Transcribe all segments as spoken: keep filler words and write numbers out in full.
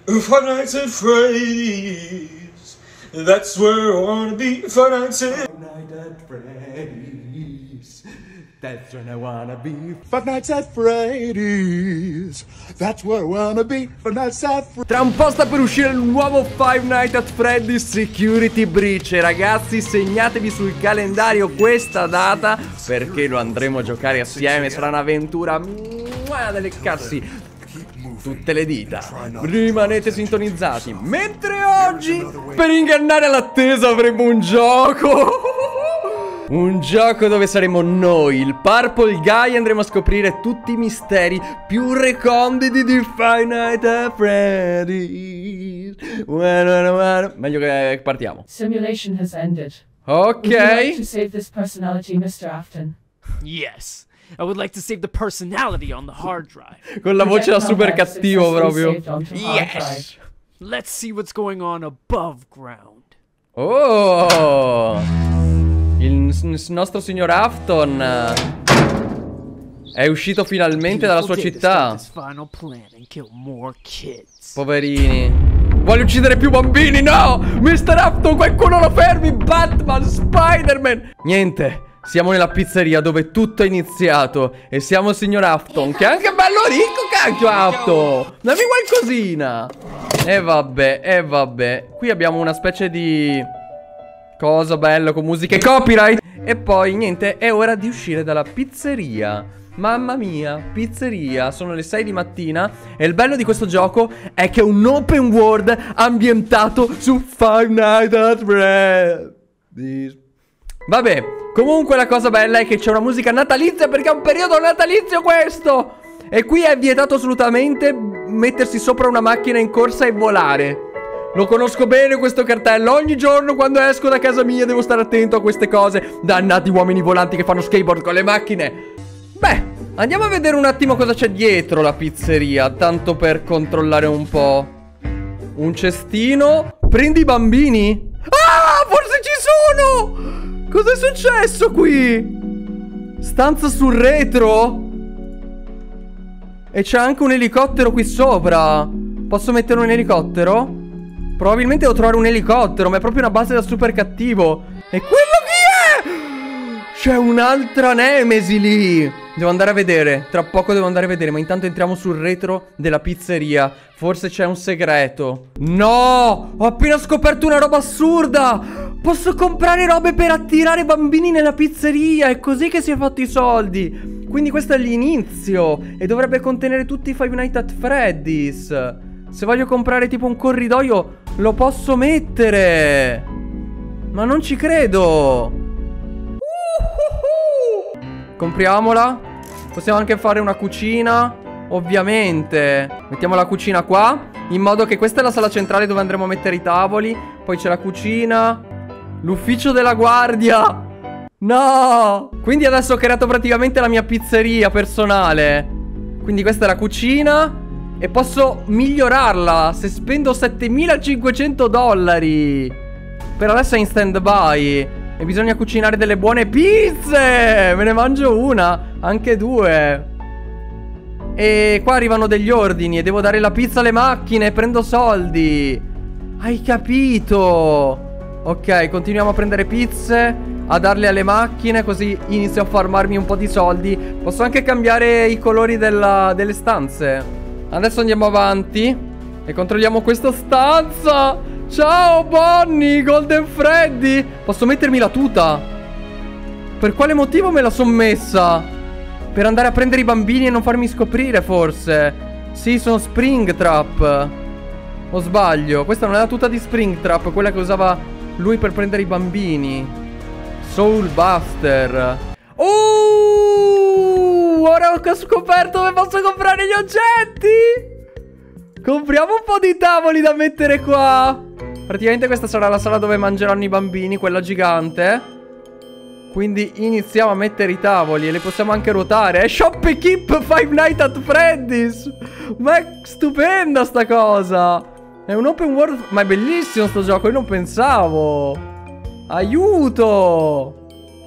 Five Nights at Freddy's. That's where I wanna be. Five Nights at Five Nights at Freddy's. That's where I wanna be. Five Nights at Freddy's. That's where I wanna be. Five Nights at Freddy's. Tra un po' sta per uscire il nuovo Five Nights at Freddy's Security Breach. E ragazzi, segnatevi sul calendario questa data, perché lo andremo a giocare assieme. Sarà un'avventura da leccarsi tutte le dita. Rimanete sintonizzati. Mentre oggi, per ingannare l'attesa, avremo un gioco. Un gioco dove saremo noi, il Purple Guy, e andremo a scoprire tutti i misteri più reconditi di Five Nights at Freddy's. Meglio che partiamo. Simulation has ended. Ok. Would you like to save this personality, mister Afton? Yes. I would like to save the personality on the hard drive. Con la voce da super cattivo proprio. Yes. Let's see what's going on above ground. Oh, il nostro signor Afton è uscito finalmente dalla sua città. Poverini. Vuole uccidere più bambini, no! mister Afton, qualcuno lo fermi! Batman, Spider-Man! Niente. Siamo nella pizzeria dove tutto è iniziato. E siamo il signor Afton, che è anche bello ricco, cacchio Afton. Dammi qualcosina. E vabbè, e vabbè. Qui abbiamo una specie di cosa bello con musica e copyright. E poi niente, è ora di uscire dalla pizzeria. Mamma mia, pizzeria. Sono le sei di mattina. E il bello di questo gioco è che è un open world ambientato su Five Nights at Freddy's. Vabbè, comunque la cosa bella è che c'è una musica natalizia, perché è un periodo natalizio questo. E qui è vietato assolutamente mettersi sopra una macchina in corsa e volare. Lo conosco bene questo cartello. Ogni giorno quando esco da casa mia devo stare attento a queste cose. Dannati uomini volanti che fanno skateboard con le macchine. Beh, andiamo a vedere un attimo cosa c'è dietro la pizzeria, tanto per controllare un po'. Un cestino. Prendi i bambini. Ah, forse ci sono. Cos'è successo qui? Stanza sul retro? E c'è anche un elicottero qui sopra. Posso mettere un elicottero? Probabilmente devo trovare un elicottero, ma è proprio una base da super cattivo. E quello chi è? C'è un'altra nemesi lì. Devo andare a vedere. Tra poco devo andare a vedere. Ma intanto entriamo sul retro della pizzeria. Forse c'è un segreto. No! Ho appena scoperto una roba assurda. Posso comprare robe per attirare bambini nella pizzeria. È così che si è fatto i soldi. Quindi questo è l'inizio. E dovrebbe contenere tutti i Five Nights at Freddy's. Se voglio comprare tipo un corridoio, lo posso mettere. Ma non ci credo. Uh-huh-huh. Compriamola. Possiamo anche fare una cucina, ovviamente. Mettiamo la cucina qua, in modo che questa è la sala centrale dove andremo a mettere i tavoli. Poi c'è la cucina. L'ufficio della guardia. No. Quindi adesso ho creato praticamente la mia pizzeria personale. Quindi questa è la cucina. E posso migliorarla se spendo settemilacinquecento dollari. Per adesso è in stand by. E bisogna cucinare delle buone pizze. Me ne mangio una, anche due. E qua arrivano degli ordini e devo dare la pizza alle macchine. Prendo soldi. Hai capito? Ok, continuiamo a prendere pizze, a darle alle macchine, così inizio a farmarmi un po' di soldi. Posso anche cambiare i colori della, delle stanze. Adesso andiamo avanti e controlliamo questa stanza. Ciao Bonnie, Golden Freddy. Posso mettermi la tuta? Per quale motivo me la son messa? Per andare a prendere i bambini e non farmi scoprire, forse. Sì, sono Springtrap. O sbaglio? Questa non è la tuta di Springtrap, quella che usava lui per prendere i bambini. Soulbuster. Oh, ora ho scoperto dove posso comprare gli oggetti. Compriamo un po' di tavoli da mettere qua. Praticamente questa sarà la sala dove mangeranno i bambini, quella gigante. Quindi iniziamo a mettere i tavoli e li possiamo anche ruotare. È Shop e Keep Five Nights at Freddy's. Ma è stupenda sta cosa. È un open world, ma è bellissimo sto gioco, io non pensavo. Aiuto.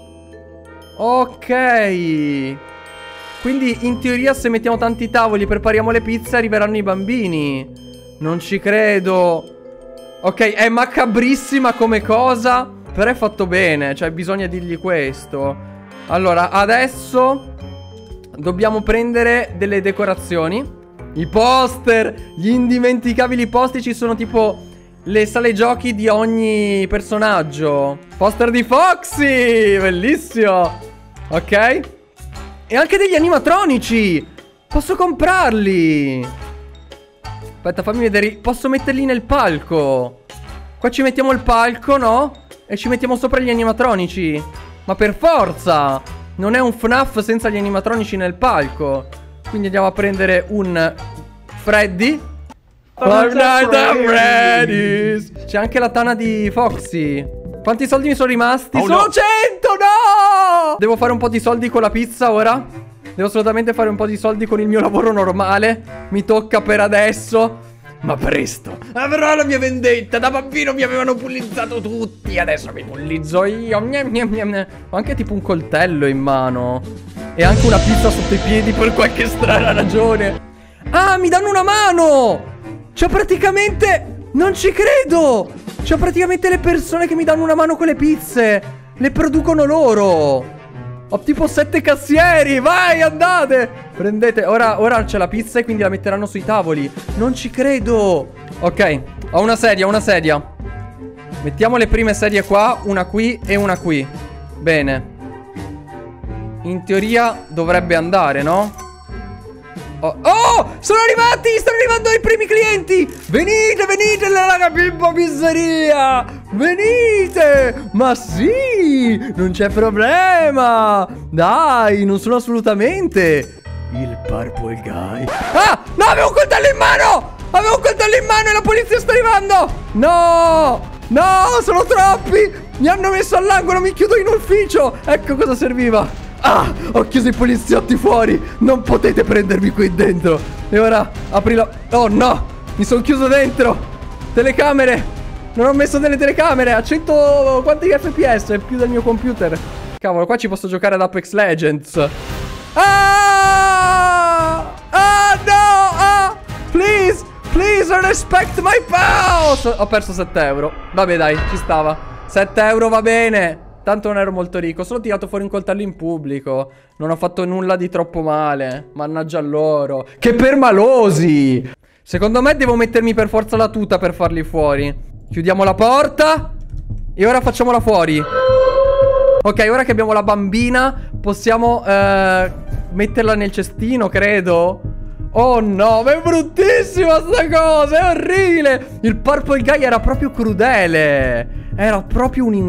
Ok. Quindi in teoria se mettiamo tanti tavoli e prepariamo le pizze arriveranno i bambini. Non ci credo. Ok, è macabrissima come cosa, però è fatto bene, cioè bisogna dirgli questo. Allora, adesso dobbiamo prendere delle decorazioni. I poster, gli indimenticabili poster. Ci sono tipo le sale giochi di ogni personaggio. Poster di Foxy, bellissimo. Ok. E anche degli animatronici. Posso comprarli. Aspetta, fammi vedere. Posso metterli nel palco. Qua ci mettiamo il palco, no? E ci mettiamo sopra gli animatronici. Ma per forza. Non è un F NAF senza gli animatronici nel palco. Quindi andiamo a prendere un Freddy. Five Nights at Freddy's. C'è anche la tana di Foxy. Quanti soldi mi sono rimasti? Oh, sono no. cento, no! Devo fare un po' di soldi con la pizza ora. Devo assolutamente fare un po' di soldi con il mio lavoro normale. Mi tocca per adesso. Ma presto avrò la mia vendetta. Da bambino mi avevano bullizzato tutti. Adesso mi bullizzo io. Ho anche tipo un coltello in mano. E anche una pizza sotto i piedi per qualche strana ragione. Ah, mi danno una mano. C'ho praticamente... Non ci credo. C'ho praticamente le persone che mi danno una mano con le pizze. Le producono loro. Ho tipo sette cassieri. Vai, andate. Prendete. Ora, ora c'è la pizza e quindi la metteranno sui tavoli. Non ci credo. Ok, ho una sedia, una sedia. Mettiamo le prime sedie qua. Una qui e una qui. Bene. In teoria dovrebbe andare, no? Oh, oh, sono arrivati, stanno arrivando i primi clienti. Venite, venite nella Capimbo Pizzeria. Venite. Ma sì, non c'è problema. Dai, non sono assolutamente il Purple Guy. Ah, no, avevo un coltello in mano. Avevo un coltello in mano e la polizia sta arrivando. No, no, sono troppi. Mi hanno messo all'angolo, mi chiudo in ufficio. Ecco cosa serviva. Ah, ho chiuso i poliziotti fuori. Non potete prendermi qui dentro. E ora apri la... Oh no, mi sono chiuso dentro. Telecamere. Non ho messo delle telecamere. A cento... Quanti F P S? È più del mio computer. Cavolo, qua ci posso giocare ad Apex Legends. Ah! Ah no! Ah! Please! Please respect my pals! Ho perso sette euro. Vabbè dai, ci stava. sette euro va bene. Tanto non ero molto ricco. Solo ho tirato fuori un coltello in pubblico. Non ho fatto nulla di troppo male. Mannaggia a loro. Che permalosi. Secondo me devo mettermi per forza la tuta per farli fuori. Chiudiamo la porta. E ora facciamola fuori. Ok, ora che abbiamo la bambina possiamo eh, metterla nel cestino, credo. Oh no, ma è bruttissima sta cosa. È orribile. Il Purple Guy era proprio crudele. Era proprio un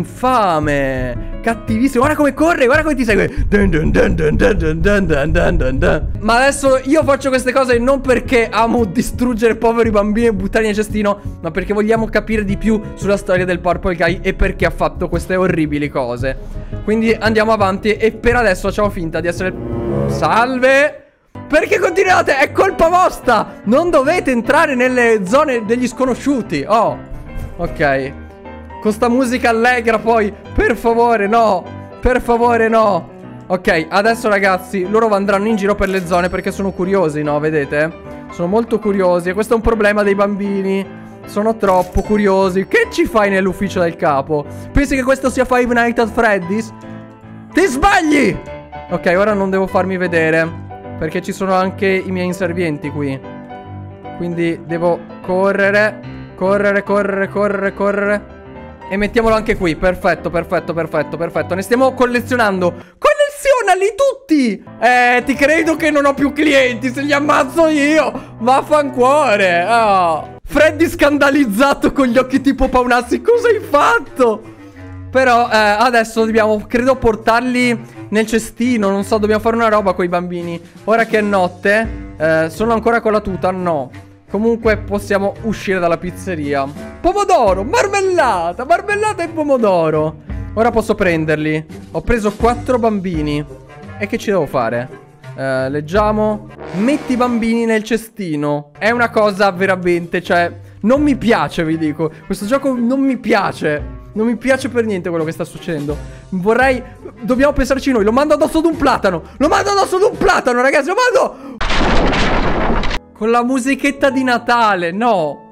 infame. Cattivissimo. Guarda come corre, guarda come ti segue. Dun dun dun dun dun dun dun dun dun dun dun. Ma adesso io faccio queste cose non perché amo distruggere poveri bambini e buttarli nel cestino, ma perché vogliamo capire di più sulla storia del Purple Guy e perché ha fatto queste orribili cose. Quindi andiamo avanti e per adesso facciamo finta di essere... Salve. Perché continuate? È colpa vostra. Non dovete entrare nelle zone degli sconosciuti. Oh, ok. Con sta musica allegra poi. Per favore no. Per favore no. Ok, adesso ragazzi, loro andranno in giro per le zone perché sono curiosi, no? Vedete? Sono molto curiosi e questo è un problema dei bambini. Sono troppo curiosi. Che ci fai nell'ufficio del capo? Pensi che questo sia Five Nights at Freddy's? Ti sbagli! Ok, ora non devo farmi vedere perché ci sono anche i miei inservienti qui. Quindi devo correre. Correre, correre, correre, correre. E mettiamolo anche qui. Perfetto, perfetto, perfetto, perfetto. Ne stiamo collezionando. Collezionali tutti. Eh, ti credo che non ho più clienti. Se li ammazzo io. Vaffancuore. Oh. Freddy scandalizzato con gli occhi tipo paonazzi. Cosa hai fatto? Però eh, adesso dobbiamo, credo, portarli nel cestino. Non so, dobbiamo fare una roba con i bambini. Ora che è notte, eh, sono ancora con la tuta? No. Comunque possiamo uscire dalla pizzeria. Pomodoro, marmellata, marmellata e pomodoro. Ora posso prenderli. Ho preso quattro bambini. E che ci devo fare? Eh, leggiamo. Metti i bambini nel cestino. È una cosa veramente, cioè, non mi piace, vi dico. Questo gioco non mi piace. Non mi piace per niente quello che sta succedendo. Vorrei... Dobbiamo pensarci noi. Lo mando addosso ad un platano. Lo mando addosso ad un platano, ragazzi. Lo mando... Con la musichetta di Natale. No.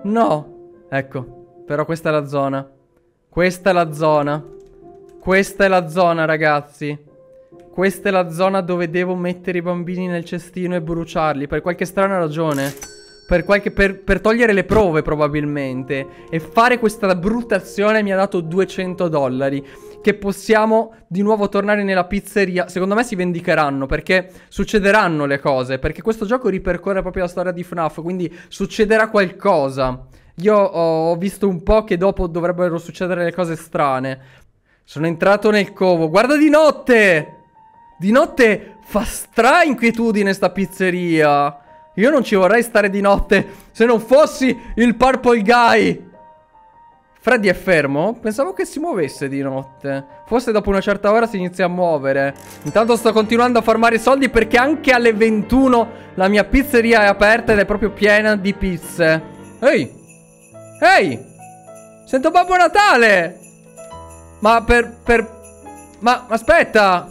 No. Ecco. Però questa è la zona. Questa è la zona. Questa è la zona, ragazzi. Questa è la zona dove devo mettere i bambini nel cestino e bruciarli. Per qualche strana ragione. Per, qualche, per, per togliere le prove, probabilmente. E fare questa brutta azione mi ha dato duecento dollari. Che possiamo di nuovo tornare nella pizzeria. Secondo me si vendicheranno, perché succederanno le cose. Perché questo gioco ripercorre proprio la storia di F NAF. Quindi succederà qualcosa. Io ho visto un po' che dopo dovrebbero succedere le cose strane. Sono entrato nel covo. Guarda di notte! Di notte fa stra inquietudine sta pizzeria. Io non ci vorrei stare di notte se non fossi il Purple Guy. Freddy è fermo? Pensavo che si muovesse di notte. Forse dopo una certa ora si inizia a muovere. Intanto sto continuando a farmare soldi perché anche alle ventuno la mia pizzeria è aperta ed è proprio piena di pizze. Ehi! Ehi! Sento Babbo Natale! Ma per... per... Ma aspetta!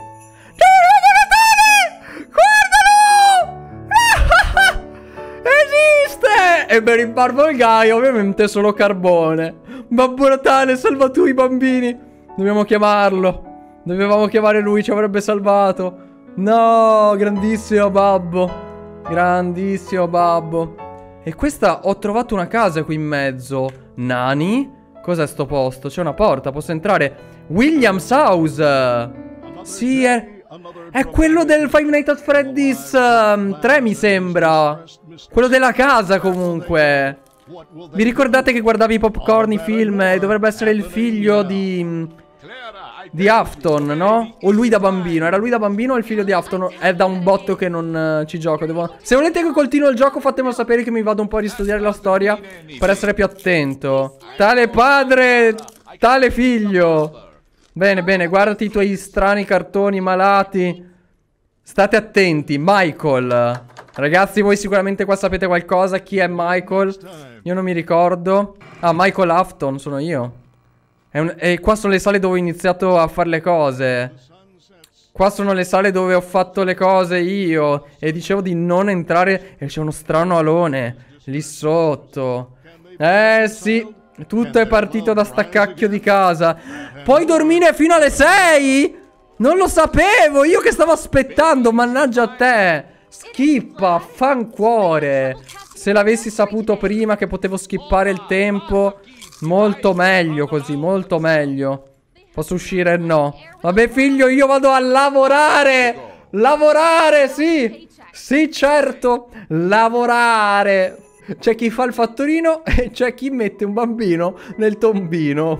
Esiste! E per il Purple Guy ovviamente solo carbone. Babbo Natale, salva tu i bambini. Dobbiamo chiamarlo. Dovevamo chiamare lui, ci avrebbe salvato. No, grandissimo babbo. Grandissimo babbo. E questa, ho trovato una casa qui in mezzo. Nani? Cos'è sto posto? C'è una porta, posso entrare. William's House. Sì, è... È quello del Five Nights at Freddy's um, tre, mi sembra. Quello della casa, comunque. Vi ricordate che guardavi i popcorn, i film? E dovrebbe essere il figlio di... Di Afton, no? O lui da bambino. Era lui da bambino o il figlio di Afton? È da un botto che non uh, ci gioco. Devo... Se volete che continuo il gioco, fatemelo sapere che mi vado un po' a ristudiare la storia per essere più attento. Tale padre, tale figlio. Bene, bene, guardati i tuoi strani cartoni malati. State attenti, Michael. Ragazzi, voi sicuramente qua sapete qualcosa. Chi è Michael? Io non mi ricordo. Ah, Michael Afton, sono io. È un... E qua sono le sale dove ho iniziato a fare le cose. Qua sono le sale dove ho fatto le cose io. E dicevo di non entrare. E c'è uno strano alone lì sotto. Eh sì, tutto è partito da sta cacchio di casa. Puoi dormire fino alle sei? Non lo sapevo, io che stavo aspettando, mannaggia a te. Skippa, fancuore. Se l'avessi saputo prima che potevo skippare il tempo, molto meglio così, molto meglio. Posso uscire? No. Vabbè figlio, io vado a lavorare. Lavorare, sì. Sì, certo, lavorare. C'è chi fa il fattorino e c'è chi mette un bambino nel tombino.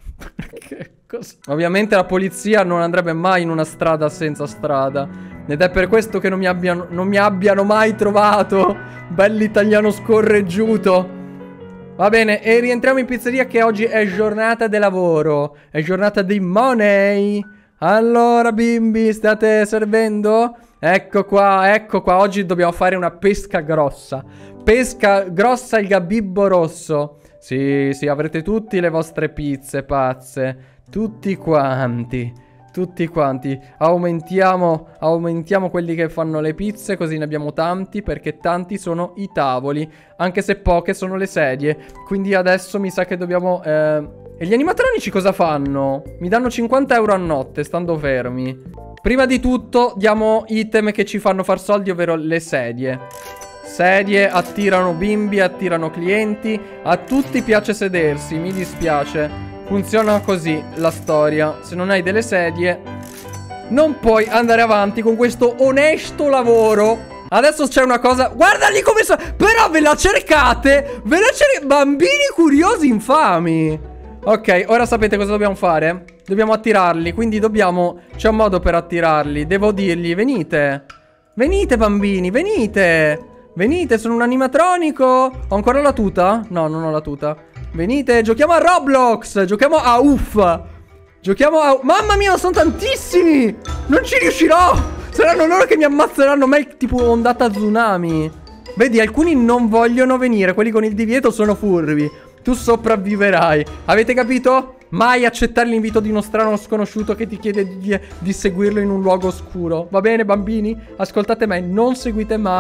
Che cosa? Ovviamente la polizia non andrebbe mai in una strada senza strada. Ed è per questo che non mi abbiano, non mi abbiano mai trovato. Bell'italiano scorreggiuto. Va bene, e rientriamo in pizzeria che oggi è giornata di lavoro. È giornata di money. Allora bimbi, state servendo? Ecco qua, ecco qua. Oggi dobbiamo fare una pesca grossa. Pesca grossa il gabibbo rosso. Sì, sì, avrete tutti le vostre pizze pazze. Tutti quanti. Tutti quanti. Aumentiamo, aumentiamo quelli che fanno le pizze, così ne abbiamo tanti, perché tanti sono i tavoli, anche se poche sono le sedie. Quindi adesso mi sa che dobbiamo... Eh... E gli animatronici cosa fanno? Mi danno cinquanta euro a notte, stando fermi. Prima di tutto diamo item che ci fanno far soldi, ovvero le sedie. Sedie attirano bimbi, attirano clienti. A tutti piace sedersi, mi dispiace. Funziona così la storia. Se non hai delle sedie non puoi andare avanti con questo onesto lavoro. Adesso c'è una cosa. Guarda lì come sta. Però ve la cercate. Ve la cercate. Bambini curiosi infami. Ok, ora sapete cosa dobbiamo fare? Dobbiamo attirarli. Quindi dobbiamo... C'è un modo per attirarli. Devo dirgli venite. Venite bambini, venite. Venite, sono un animatronico. Ho ancora la tuta? No, non ho la tuta. Venite, giochiamo a Roblox. Giochiamo a Uff. Giochiamo a... Mamma mia, sono tantissimi. Non ci riuscirò. Saranno loro che mi ammazzeranno. Ma è tipo ondata tsunami. Vedi, alcuni non vogliono venire. Quelli con il divieto sono furbi. Tu sopravviverai. Avete capito? Mai accettare l'invito di uno strano sconosciuto che ti chiede di, di seguirlo in un luogo oscuro. Va bene bambini? Ascoltate me, non seguite mai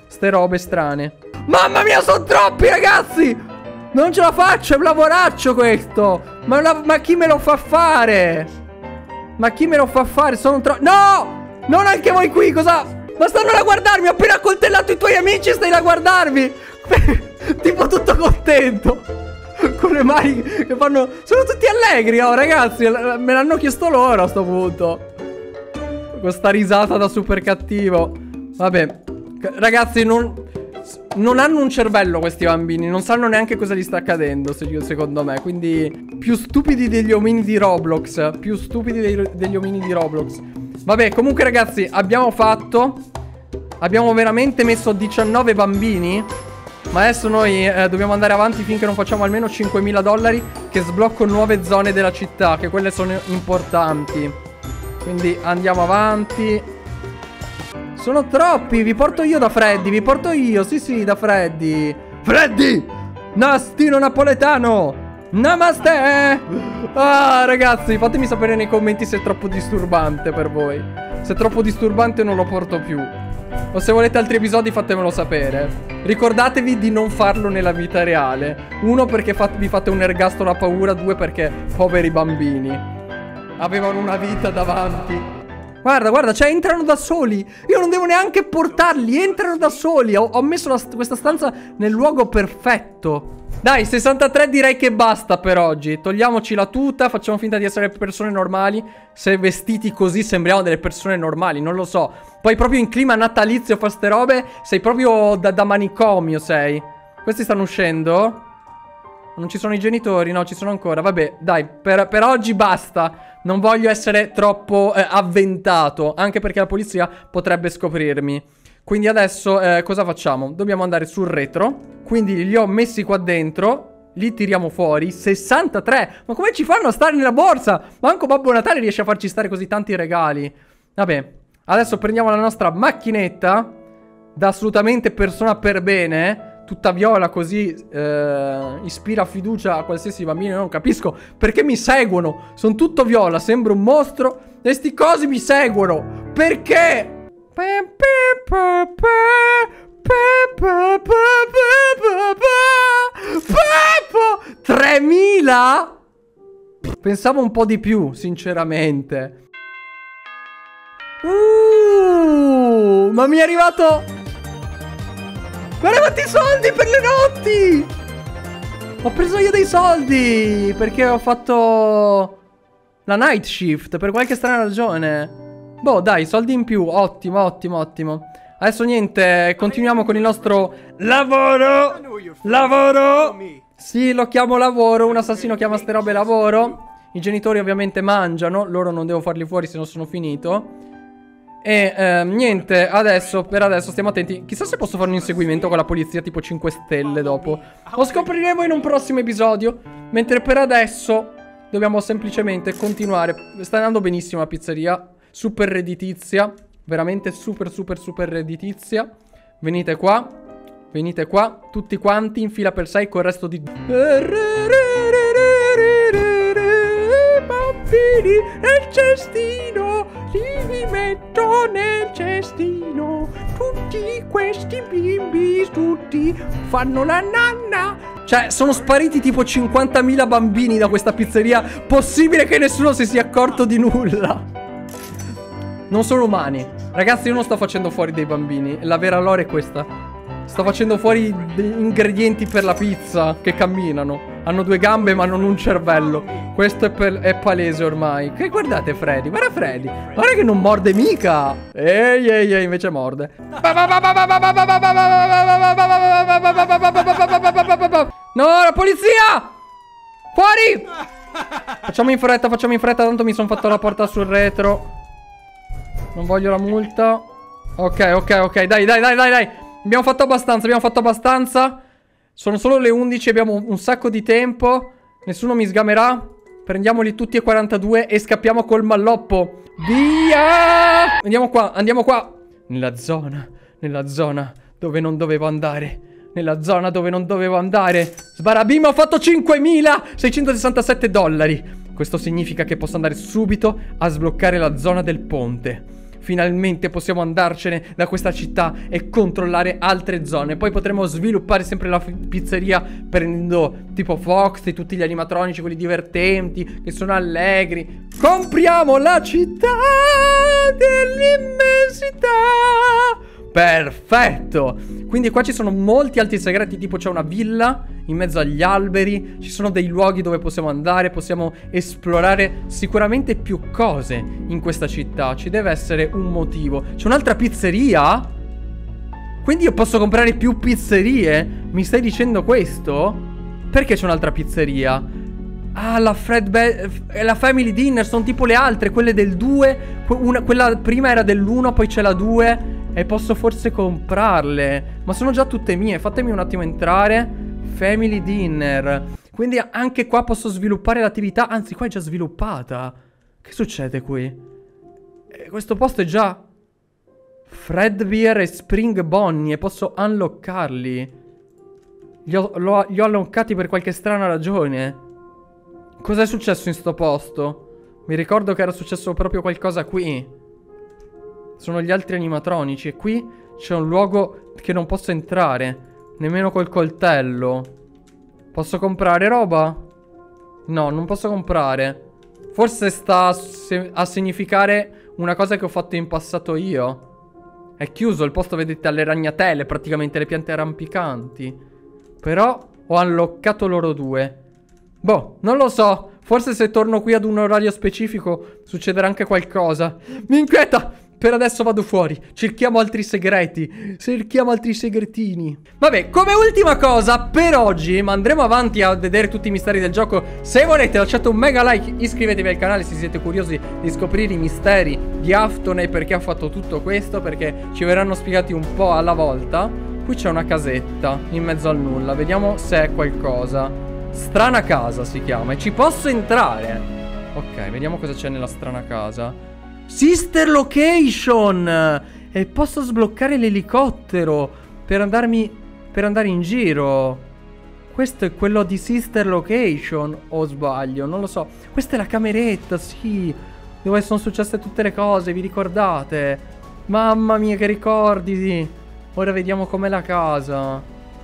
ste robe strane. Mamma mia, sono troppi, ragazzi! Non ce la faccio, è un lavoraccio questo. Ma, la, ma chi me lo fa fare? Ma chi me lo fa fare? Sono troppi. No! Non anche voi qui, cosa? Ma stanno là a guardarmi, ho appena accoltellato i tuoi amici e stai là a guardarmi. Tipo tutto contento, con le mani che fanno. Sono tutti allegri, oh ragazzi. Me l'hanno chiesto loro a sto punto. Con sta risata da super cattivo. Vabbè, ragazzi, non Non hanno un cervello questi bambini. Non sanno neanche cosa gli sta accadendo, secondo me. Quindi più stupidi degli omini di Roblox. Più stupidi dei, degli omini di Roblox. Vabbè, comunque ragazzi, abbiamo fatto Abbiamo veramente messo diciannove bambini. Ma adesso noi eh, dobbiamo andare avanti finché non facciamo almeno cinquemila dollari, che sblocco nuove zone della città, che quelle sono importanti. Quindi andiamo avanti. Sono troppi, vi porto io da Freddy, vi porto io, sì sì, da Freddy. Freddy! Nastino napoletano! Namaste! Ah, ragazzi, fatemi sapere nei commenti se è troppo disturbante per voi. Se è troppo disturbante non lo porto più. O se volete altri episodi fatemelo sapere. Ricordatevi di non farlo nella vita reale. Uno, perché fat vi fate un ergastolo a paura. Due, perché poveri bambini avevano una vita davanti. Guarda, guarda, cioè entrano da soli. Io non devo neanche portarli, entrano da soli. Ho, ho messo la, questa stanza nel luogo perfetto. Dai, sessantatré direi che basta per oggi. Togliamoci la tuta, facciamo finta di essere persone normali. Se vestiti così sembriamo delle persone normali, non lo so. Poi proprio in clima natalizio fa ste robe. Sei proprio da, da manicomio, sei. Questi stanno uscendo? Non ci sono i genitori? No, ci sono ancora. Vabbè, dai, per, per oggi basta. Non voglio essere troppo eh, avventato, anche perché la polizia potrebbe scoprirmi. Quindi adesso eh, cosa facciamo? Dobbiamo andare sul retro. Quindi li ho messi qua dentro. Li tiriamo fuori. sessantatré! Ma come ci fanno a stare nella borsa? Manco Babbo Natale riesce a farci stare così tanti regali. Vabbè, adesso prendiamo la nostra macchinetta, da assolutamente persona per bene, tutta viola così, eh, ispira fiducia a qualsiasi bambino. Non capisco perché mi seguono. Sono tutto viola, sembro un mostro e sti cosi mi seguono. Perché? tremila? Pensavo un po' di più, sinceramente. Uh, ma mi è arrivato... Guarda quanti soldi per le notti! Ho preso io dei soldi perché ho fatto la night shift per qualche strana ragione. Boh, dai, soldi in più. Ottimo, ottimo, ottimo. Adesso niente, continuiamo con il nostro lavoro. Lavoro. Sì, lo chiamo lavoro. Un assassino chiama ste robe lavoro. I genitori ovviamente mangiano. Loro non devo farli fuori se non sono finito. E eh, niente, adesso, per adesso stiamo attenti. Chissà se posso fare un inseguimento con la polizia tipo cinque stelle dopo. Lo scopriremo in un prossimo episodio. Mentre per adesso dobbiamo semplicemente continuare. Sta andando benissimo la pizzeria. Super redditizia. Veramente super super super redditizia. Venite qua. Venite qua. Tutti quanti in fila per sei con il resto di... Bambini nel cestino, li metto nel cestino. Tutti questi bimbi, tutti fanno la nanna. Cioè, sono spariti tipo cinquantamila bambini da questa pizzeria. Possibile che nessuno si sia accorto di nulla. Non sono umani. Ragazzi, io non sto facendo fuori dei bambini. La vera lore è questa. Sto facendo fuori degli ingredienti per la pizza che camminano. Hanno due gambe ma non un cervello. Questo è, per, è palese ormai. Che guardate Freddy, guarda Freddy. Guarda che non morde mica. Ehi ehi ehi, invece morde. No, la polizia! Fuori! Facciamo in fretta, facciamo in fretta. Tanto mi sono fatto la porta sul retro. Non voglio la multa. Ok, ok, ok. Dai, dai, dai, dai, dai. Abbiamo fatto abbastanza, abbiamo fatto abbastanza. Sono solo le undici, abbiamo un sacco di tempo. Nessuno mi sgamerà. Prendiamoli tutti e quarantadue e scappiamo col malloppo. Via! Andiamo qua, andiamo qua. Nella zona, nella zona dove non dovevo andare. Nella zona dove non dovevo andare. Sbarabim, ho fatto cinquemilaseicentosessantasette dollari. Questo significa che posso andare subito a sbloccare la zona del ponte. finalmente possiamo andarcene da questa città e controllare altre zone. Poi potremo sviluppare sempre la pizzeria prendendo tipo Fox e tutti gli animatronici, quelli divertenti, che sono allegri. Compriamo la città dell'immensità. Perfetto. Quindi qua ci sono molti altri segreti, tipo c'è una villa in mezzo agli alberi, ci sono dei luoghi dove possiamo andare, possiamo esplorare sicuramente più cose in questa città. Ci deve essere un motivo. C'è un'altra pizzeria? Quindi io posso comprare più pizzerie? Mi stai dicendo questo? Perché c'è un'altra pizzeria? Ah, la Fred Be la Family Dinner, sono tipo le altre, quelle del due. Una, quella prima era dell'uno, poi c'è la due. E posso forse comprarle. Ma sono già tutte mie. Fatemi un attimo entrare. Family Dinner. Quindi anche qua posso sviluppare l'attività. Anzi, qua è già sviluppata. Che succede qui? Eh, questo posto è già Fred Beer e Spring Bonnie. E posso unlockarli. Li ho, lo, li ho unlockati per qualche strana ragione. Cos'è successo in sto posto? Mi ricordo che era successo proprio qualcosa qui. Sono gli altri animatronici. E qui c'è un luogo che non posso entrare. Nemmeno col coltello. Posso comprare roba? No, non posso comprare. Forse sta a significare una cosa che ho fatto in passato io. È chiuso il posto, vedete, alle ragnatele, praticamente le piante rampicanti. Però ho unlockato loro due. Boh, non lo so. Forse se torno qui ad un orario specifico succederà anche qualcosa. Mi inquieta! Per adesso vado fuori. Cerchiamo altri segreti. Cerchiamo altri segretini. Vabbè, come ultima cosa per oggi, ma andremo avanti a vedere tutti i misteri del gioco. Se volete lasciate un mega like, iscrivetevi al canale se siete curiosi di scoprire i misteri di Afton e perché ha fatto tutto questo, perché ci verranno spiegati un po' alla volta. Qui c'è una casetta in mezzo al nulla. Vediamo se è qualcosa. Strana casa si chiama. E ci posso entrare. Ok, vediamo cosa c'è nella strana casa. Sister Location. E posso sbloccare l'elicottero per andarmi per andare in giro. Questo è quello di Sister Location, o sbaglio, non lo so. Questa è la cameretta, sì, dove sono successe tutte le cose, vi ricordate? Mamma mia, che ricordi. Ora vediamo com'è la casa.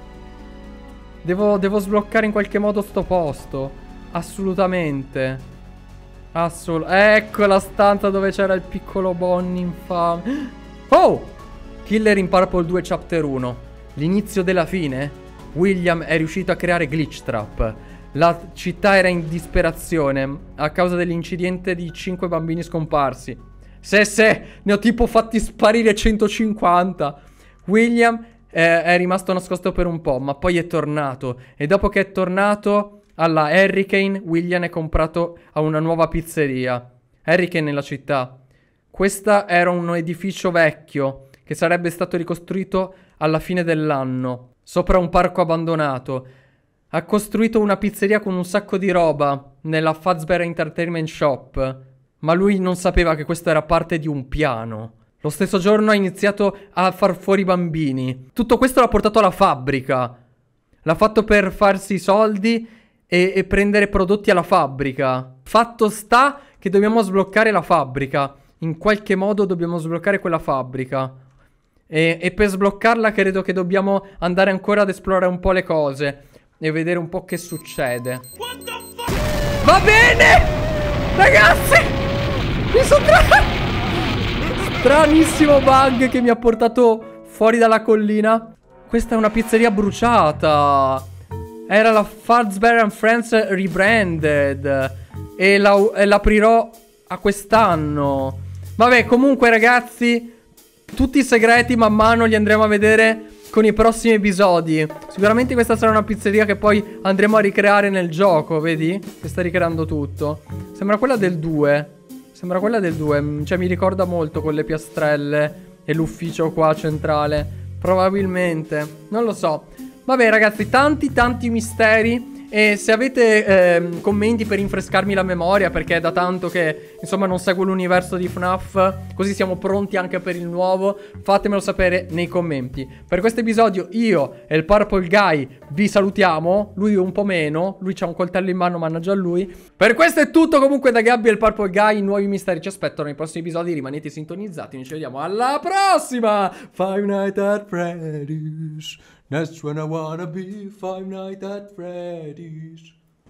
Devo, devo sbloccare in qualche modo sto posto. Assolutamente. Assolut- ecco la stanza dove c'era il piccolo Bonnie infame. Oh! Killer in Purple due Chapter uno. L'inizio della fine? William è riuscito a creare Glitch Trap. La città era in disperazione a causa dell'incidente di cinque bambini scomparsi. Se se, ne ho tipo fatti sparire centocinquanta. William eh, è rimasto nascosto per un po', ma poi è tornato. E dopo che è tornato alla Hurricane, William è comprato a una nuova pizzeria. Hurricane nella città. Questo era un edificio vecchio che sarebbe stato ricostruito alla fine dell'anno, sopra un parco abbandonato. Ha costruito una pizzeria con un sacco di roba nella Fazbear Entertainment Shop, ma lui non sapeva che questo era parte di un piano. Lo stesso giorno ha iniziato a far fuori i bambini. Tutto questo l'ha portato alla fabbrica. L'ha fatto per farsi i soldi E, e prendere prodotti alla fabbrica. Fatto sta che dobbiamo sbloccare la fabbrica. In qualche modo dobbiamo sbloccare quella fabbrica. E, e per sbloccarla credo che dobbiamo andare ancora ad esplorare un po' le cose e vedere un po' che succede. Va bene! Ragazzi! Mi sono tra... Stranissimo bug che mi ha portato fuori dalla collina. Questa è una pizzeria bruciata. Era la Fazbear and Friends rebranded. E l'aprirò a quest'anno. Vabbè, comunque ragazzi, tutti i segreti man mano li andremo a vedere con i prossimi episodi. Sicuramente questa sarà una pizzeria che poi andremo a ricreare nel gioco. Vedi? Che sta ricreando tutto. Sembra quella del due. Sembra quella del due. Cioè mi ricorda molto con le piastrelle e l'ufficio qua centrale. Probabilmente. Non lo so. Vabbè ragazzi, tanti tanti misteri E se avete ehm, commenti per rinfrescarmi la memoria, perché è da tanto che insomma non seguo l'universo di F NAF, così siamo pronti anche per il nuovo, fatemelo sapere nei commenti. Per questo episodio io e il Purple Guy vi salutiamo, lui un po' meno, lui c'ha un coltello in mano, mannaggia a lui. Per questo è tutto comunque da Gabby e il Purple Guy, nuovi misteri ci aspettano nei prossimi episodi, rimanete sintonizzati, noi ci vediamo alla prossima! Five Nights at Freddy's, that's when I wanna be, Five Nights at Freddy's.